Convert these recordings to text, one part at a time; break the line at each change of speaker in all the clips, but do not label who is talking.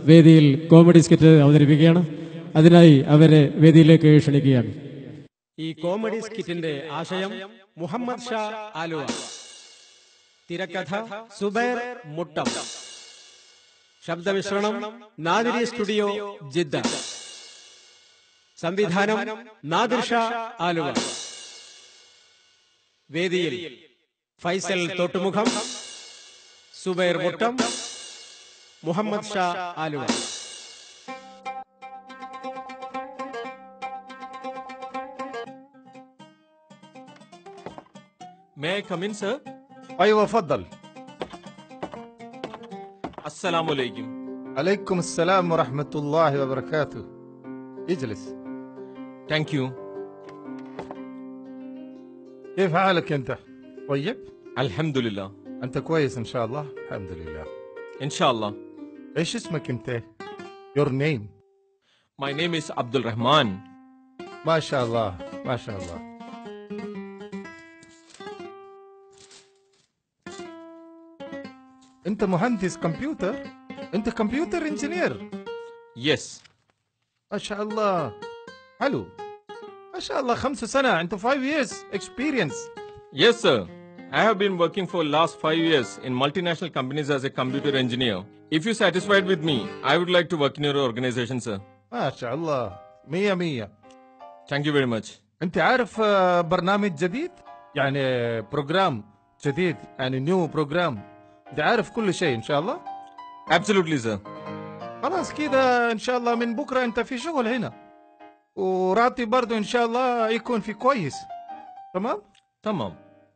വേദിയിൽ comedy skit അവതരിപ്പിക്കുകയാണ്. അതിനായി അവരെ വേദിയിലേക്ക് ക്ഷണിക്കുകയാണ്. ഈ കോമഡി സ്കിറ്റിന്റെ ആശയം മുഹമ്മദ് ഷാ ആലുവ, തിരക്കഥ സുബൈർ മുട്ടം, ശബ്ദമിശ്രണം നാദിരി സ്റ്റുഡിയോ ജിദ്ദ, സംവിധാനം നാദിർ ഷാ ആലുവ. വേദിയിൽ Faisal Thottumukham, Zubair Muttom, Muhammad Shah Aluva.
May I come in, sir?
أيوة فضل.
Assalamu alaikum.
عليكم السلام ورحمة الله وبركاته. اجلس.
Thank you.
كيف حالك أنت؟ طيب؟
Alhamdulillah.
أنت كويس إن شاء الله؟ الحمد لله.
Inshallah.
إيش اسمك أنت؟ Your name.
My name is Abdul Rahman.
ما شاء الله ما شاء الله. أنت مهندس كمبيوتر؟ أنت كمبيوتر انجينير؟
Yes.
ما شاء الله. حلو. ما شاء الله 5 سنة. أنت 5 years experience.
Yes, sir. I have been working for last 5 years in multinational companies as a computer engineer. If you're satisfied with me, I would like to work in your organization, sir.
ما شاء الله 100.
Thank you very much.
أنت عارف برنامج جديد؟ يعني بروجرام جديد، يعني نيو بروجرام. أنت عارف كل شيء إن شاء الله؟
Absolutely, sir.
خلاص كده إن شاء الله من بكرة أنت في شغل هنا، وراتب برضو إن شاء الله يكون في كويس. تمام؟
Tamam.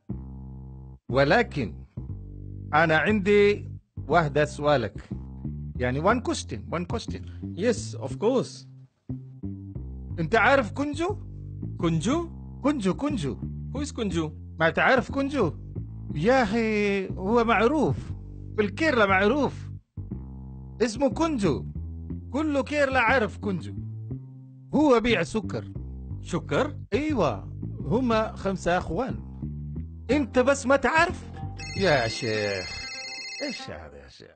ولكن أنا عندي واحدة سؤالك، يعني one question.
Yes, of course.
أنت عارف كنجو؟
Kunju?
كنجو
Who is Kunju?
ما تعرف كنجو؟ يا أخي هو معروف بالكيرلا، معروف اسمه كنجو، كله كيرلا عارف كنجو. هو بيع سكر.
Shukar?
ايوه، هم 5 اخوان، انت بس ما تعرف. يا شيخ ايش هذا يا شيخ؟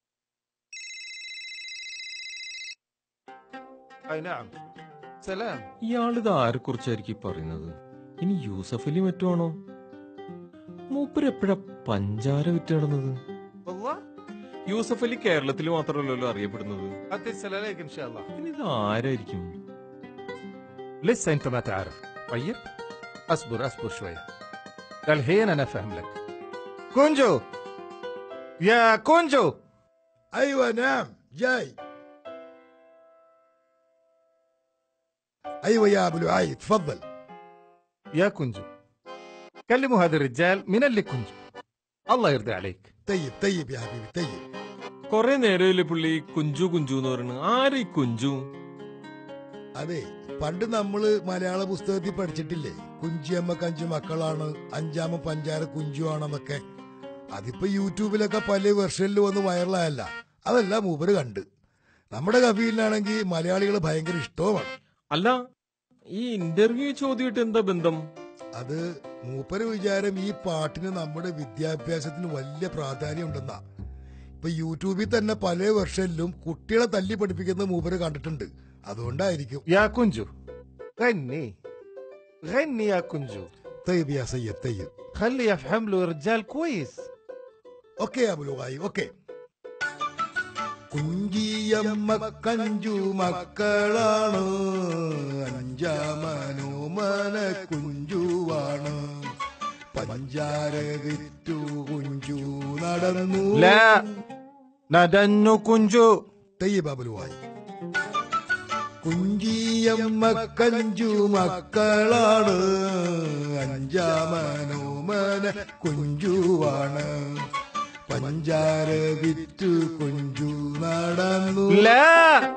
اي نعم. سلام.
ഇയാളിത് ആരെക്കുറിച്ചായിരിക്കും പറയുന്നത്? ഇനി യൂസഫ് അലി മറ്റുമാണോ? മൂപ്പര് എപ്പോഴാ പഞ്ചാര വിറ്റ് നടന്നത്?
والله
യൂസഫ് അലി കേരളത്തിൽ മാത്രമല്ലല്ലോ അറിയപ്പെടുന്നത്.
اتصل عليك ان شاء الله.
ഇനി ഇത് ആരായിരിക്കും?
لسه انت ما تعرف. طيب اصبر شويه، الحين انا افهم لك. كونجو يا كونجو.
ايوه نعم جاي. ايوه يا ابو لؤي تفضل.
يا كونجو كلموا هذا الرجال من اللي كونجو، الله يرضى عليك.
طيب يا حبيبي طيب.
കൊറേ നേരമില്ലേ പുള്ളി കുഞ്ചു കുഞ്ചു എന്ന് പറയുന്നത്? ആരീ കുഞ്ചു?
അതെ, പണ്ട് നമ്മള് മലയാള പുസ്തകത്തിൽ പഠിച്ചിട്ടില്ലേ, കുഞ്ചിയമ്മക്ക് 5 മക്കളാണ്, 5ാമൻ പഞ്ചാര കുഞ്ചു ആണെന്നൊക്കെ. അതിപ്പോ യൂട്യൂബിലൊക്കെ പല വെർഷനിൽ വന്ന് വൈറലായല്ല. അതെല്ലാം മൂപ്പര് കണ്ട്. നമ്മുടെ കവിയിലാണെങ്കിൽ മലയാളികൾ ഭയങ്കര ഇഷ്ടവുമാണ്.
അല്ല, ഈ ഇന്റർവ്യൂ ചോദ്യമായിട്ട് എന്താ ബന്ധം?
അത് മൂപ്പര് വിചാരം ഈ പാട്ടിന് നമ്മുടെ വിദ്യാഭ്യാസത്തിന് വലിയ പ്രാധാന്യം ഉണ്ടെന്നാ. ഇപ്പൊ യൂട്യൂബിൽ തന്നെ പല വെർഷനിലും കുട്ടികളെ തല്ലി പഠിപ്പിക്കുന്ന മൂപ്പര് കണ്ടിട്ടുണ്ട്. അതുകൊണ്ടായിരിക്കും.
يا كونجو غني يا كونجو.
طيب يا سيد طيب.
خلي يفهم له رجال كويس.
اوكي يا ابو لؤي اوكي. കുഞ്ചിയമ്മ 5 മക്കളാണ്, 5ാമനോമന കുഞ്ചുവാണ്, പഞ്ചാര വിറ്റു കുഞ്ചു നടന്നു.
لا ندنو كونجو.
طيب يا ابو لؤي. കുഞ്ചിയമ്മ 5 മക്കളാണ്, 5ാമനോമന കുഞ്ചുവാണ്, പഞ്ചാര വിറ്റു കുഞ്ചു നടന്നു.
لا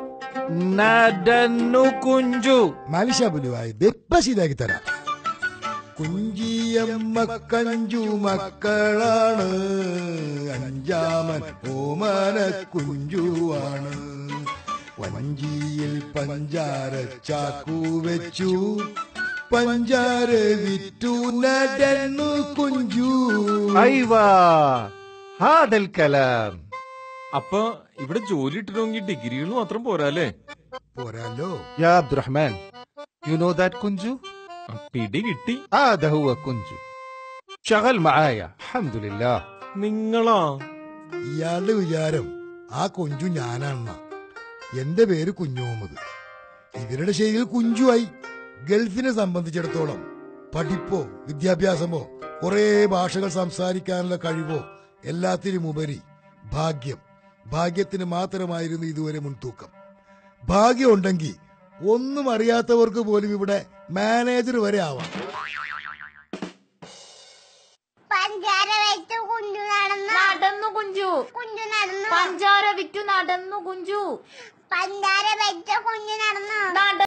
ندنو كونجو.
معلش يا ابو لؤي ഇപ്പൊ ശരിയാക്കി തരാം. കുഞ്ചിയമ്മ 5 മക്കളാണ്, 5ാമൻ ഓമന കുഞ്ചുവാണ്, വഞ്ചിയിൽ പഞ്ചാര ചാക്കു വെച്ചു, പഞ്ചാര വിറ്റു നടന്നു കുഞ്ചു.
ايوه هذا الكلام،
അപ്പൊ ഇവിടെ ജോലി ഇട്ടിട്ടുണ്ടെങ്കിൽ ഡിഗ്രികൾ മാത്രം പോരാല്ലേ?
പോരാലോ.
يا عبد الرحمن you know that كنجو
പിടി കിട്ടി.
هذا هو كنجو شغل معايا الحمد لله.
നിങ്ങളാ?
ഇയാളുടെ വിചാരം ആ കുഞ്ചു ഞാനാണെന്നാ. എന്റെ പേര് കുഞ്ഞു മുഹമ്മദ്. ഇവരുടെ ശൈലിയിൽ കുഞ്ചുവായി. ഗൾഫിനെ സംബന്ധിച്ചിടത്തോളം പഠിപ്പോ വിദ്യാഭ്യാസമോ കുറെ ഭാഷകൾ സംസാരിക്കാനുള്ള കഴിവോ എല്ലാത്തിനും ഉപരി ഭാഗ്യത്തിന് മാത്രമായിരുന്നു ഇതുവരെ മുൻതൂക്കം. ഭാഗ്യം ഉണ്ടെങ്കിൽ ഒന്നും അറിയാത്തവർക്ക് പോലും ഇവിടെ മാനേജർ വരെ ആവാം.
പഞ്ചാര വെച്ചു കുഞ്ചു നടന്നു കുഞ്ചു നടന്നു പഞ്ചാര വിറ്റു നടന്നു കുഞ്ചു പഞ്ചാര വെച്ച കുഞ്ഞു നടന്നു